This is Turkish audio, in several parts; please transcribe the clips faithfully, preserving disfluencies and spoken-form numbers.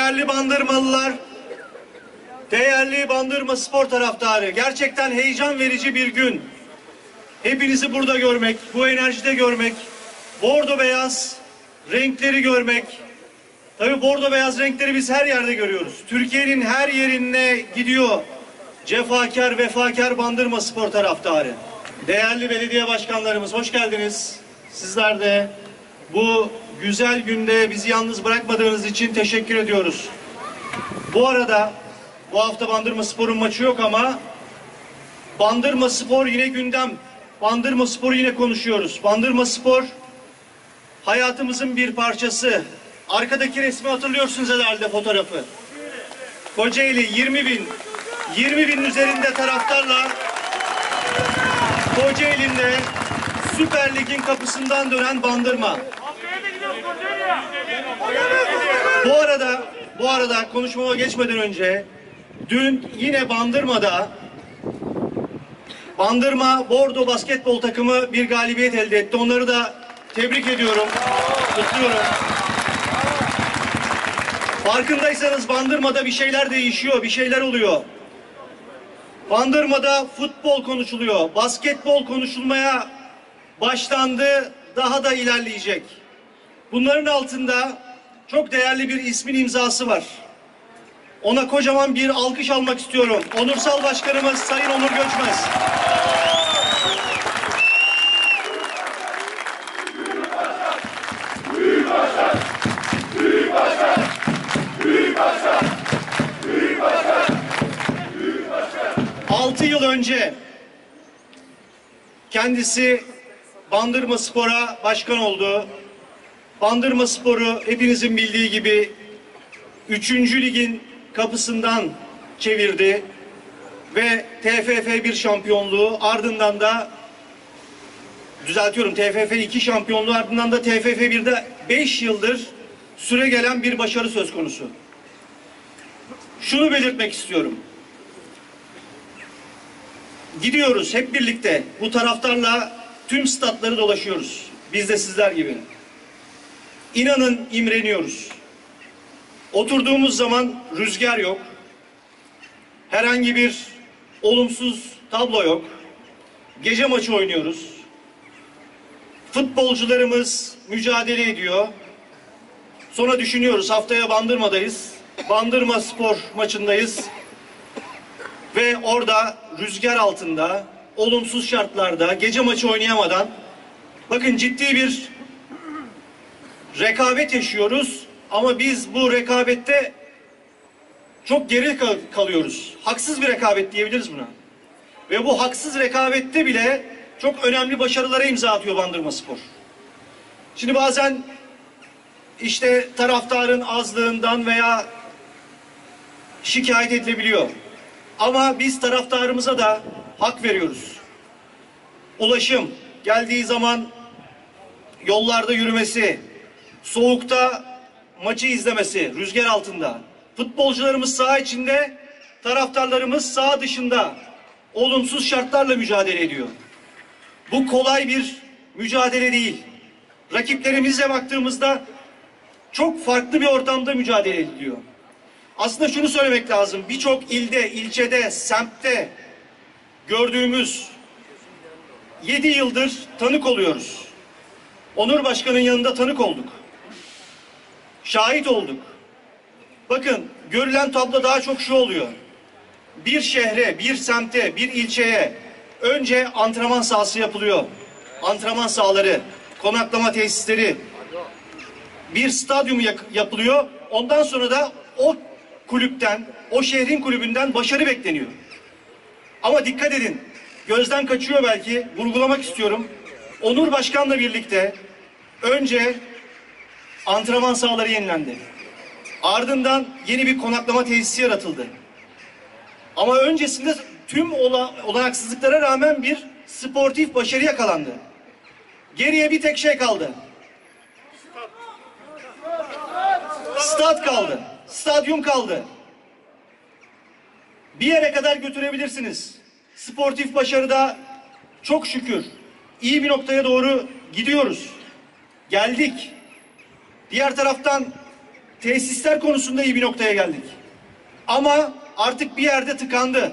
Değerli Bandırmalılar, değerli Bandırma spor taraftarı, gerçekten heyecan verici bir gün. Hepinizi burada görmek, bu enerjide görmek, bordo beyaz renkleri görmek. Tabii bordo beyaz renkleri biz her yerde görüyoruz. Türkiye'nin her yerine gidiyor cefakar, vefakar Bandırma spor taraftarı. Değerli belediye başkanlarımız, hoş geldiniz. Sizler de bu güzel günde bizi yalnız bırakmadığınız için teşekkür ediyoruz. Bu arada bu hafta Bandırma Spor'un maçı yok ama Bandırma Spor yine gündem. Bandırma Spor'u yine konuşuyoruz. Bandırma Spor hayatımızın bir parçası. Arkadaki resmi hatırlıyorsunuz herhalde, fotoğrafı. Kocaeli yirmi bin yirmi bin üzerinde taraftarla Kocaeli'nde Süper Lig'in kapısından dönen Bandırma. Bu arada bu arada konuşmama geçmeden önce dün yine Bandırma'da Bandırma Bordo basketbol takımı bir galibiyet elde etti. Onları da tebrik ediyorum. Kutluyorum. Farkındaysanız Bandırma'da bir şeyler değişiyor, bir şeyler oluyor. Bandırma'da futbol konuşuluyor, basketbol konuşulmaya başlandı, daha da ilerleyecek. Bunların altında çok değerli bir ismin imzası var. Ona kocaman bir alkış almak istiyorum. Onursal Başkanımız Sayın Onur Göçmez. Büyük başkan, büyük başkan, büyük başkan, büyük başkan, büyük başkan. Altı yıl önce kendisi Bandırma Spor'a başkan oldu. Bandırma Spor'u hepinizin bildiği gibi üçüncü ligin kapısından çevirdi ve T F F bir şampiyonluğu, ardından da düzeltiyorum T F F iki şampiyonluğu, ardından da T F F birde beş yıldır süre gelen bir başarı söz konusu. Şunu belirtmek istiyorum. Gidiyoruz hep birlikte bu taraftarla tüm statları dolaşıyoruz. Biz de sizler gibi. İnanın imreniyoruz. Oturduğumuz zaman rüzgar yok. Herhangi bir olumsuz tablo yok. Gece maçı oynuyoruz. Futbolcularımız mücadele ediyor. Sonra düşünüyoruz, haftaya Bandırma'dayız. Bandırma Spor maçındayız. Ve orada rüzgar altında, olumsuz şartlarda, gece maçı oynayamadan, bakın ciddi bir rekabet yaşıyoruz. Ama biz bu rekabette çok geri kal kalıyoruz. Haksız bir rekabet diyebiliriz buna. Ve bu haksız rekabette bile çok önemli başarılara imza atıyor Bandırma Spor. Şimdi bazen işte taraftarın azlığından veya şikayet edilebiliyor. Ama biz taraftarımıza da hak veriyoruz. Ulaşım geldiği zaman yollarda yürümesi, soğukta maçı izlemesi, rüzgar altında. Futbolcularımız saha içinde, taraftarlarımız saha dışında olumsuz şartlarla mücadele ediyor. Bu kolay bir mücadele değil. Rakiplerimize baktığımızda çok farklı bir ortamda mücadele ediliyor. Aslında şunu söylemek lazım. Birçok ilde, ilçede, semtte gördüğümüz yedi yıldır tanık oluyoruz. Onur Başkan'ın yanında tanık olduk. Şahit olduk. Bakın, görülen tablo daha çok şu oluyor. Bir şehre, bir semte, bir ilçeye önce antrenman sahası yapılıyor. Antrenman sahaları, konaklama tesisleri, bir stadyum yapılıyor. Ondan sonra da o kulüpten, o şehrin kulübünden başarı bekleniyor. Ama dikkat edin, gözden kaçıyor belki, vurgulamak istiyorum. Onur Başkan'la birlikte önce antrenman sahaları yenilendi. Ardından yeni bir konaklama tesisi yaratıldı. Ama öncesinde tüm olanaksızlıklara rağmen bir sportif başarı yakalandı. Geriye bir tek şey kaldı. Stat kaldı. Stadyum kaldı. Bir yere kadar götürebilirsiniz. Sportif başarıda çok şükür iyi bir noktaya doğru gidiyoruz. Geldik. Diğer taraftan Tesisler konusunda iyi bir noktaya geldik. Ama artık bir yerde tıkandı.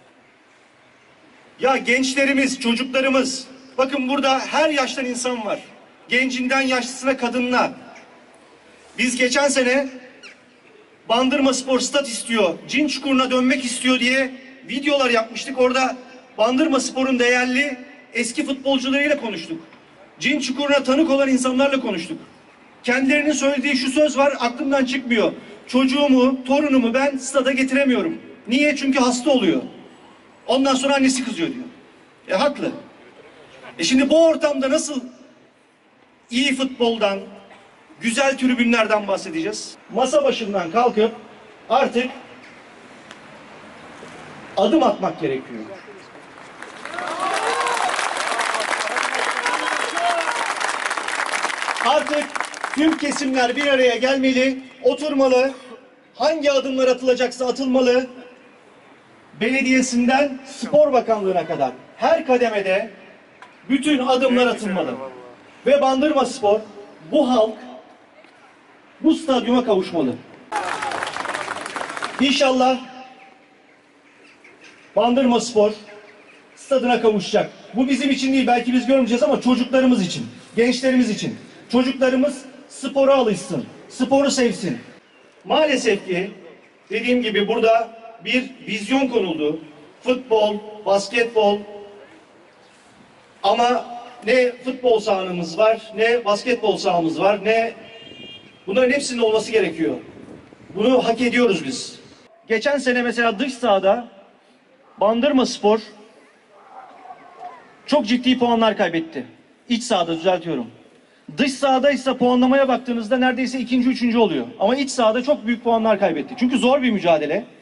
Ya gençlerimiz, çocuklarımız, bakın burada her yaştan insan var. Gencinden yaşlısına, kadınına. Biz geçen sene Bandırma Spor stat istiyor, Cin Çukuru'na dönmek istiyor diye videolar yapmıştık. Orada Bandırma Spor'un değerli eski futbolcularıyla konuştuk. Cin Çukuru'na tanık olan insanlarla konuştuk. Kendilerinin söylediği şu söz var, aklımdan çıkmıyor. Çocuğumu, torunumu ben stada getiremiyorum. Niye? Çünkü hasta oluyor. Ondan sonra annesi kızıyor diyor. E haklı. E şimdi bu ortamda nasıl iyi futboldan, güzel tribünlerden bahsedeceğiz? Masa başından kalkıp artık adım atmak gerekiyor. Artık tüm kesimler bir araya gelmeli, oturmalı, hangi adımlar atılacaksa atılmalı. Belediyesinden Spor Bakanlığı'na kadar her kademede bütün adımlar atılmalı. Ve Bandırma Spor, bu halk bu stadyuma kavuşmalı. İnşallah Bandırma Spor stadına kavuşacak. Bu bizim için değil, belki biz görmeyeceğiz ama çocuklarımız için, gençlerimiz için. Çocuklarımız spora alışsın, sporu sevsin. Maalesef ki dediğim gibi burada bir vizyon konuldu. Futbol, basketbol, ama ne futbol sahamız var, ne basketbol sahamız var, ne bunların hepsinin olması gerekiyor. Bunu hak ediyoruz biz. Geçen sene mesela dış sahada Bandırma Spor çok ciddi puanlar kaybetti. İç sahada düzeltiyorum. Dış sahada ise puanlamaya baktığınızda neredeyse ikinci, üçüncü oluyor. Ama iç sahada çok büyük puanlar kaybetti. Çünkü zor bir mücadele.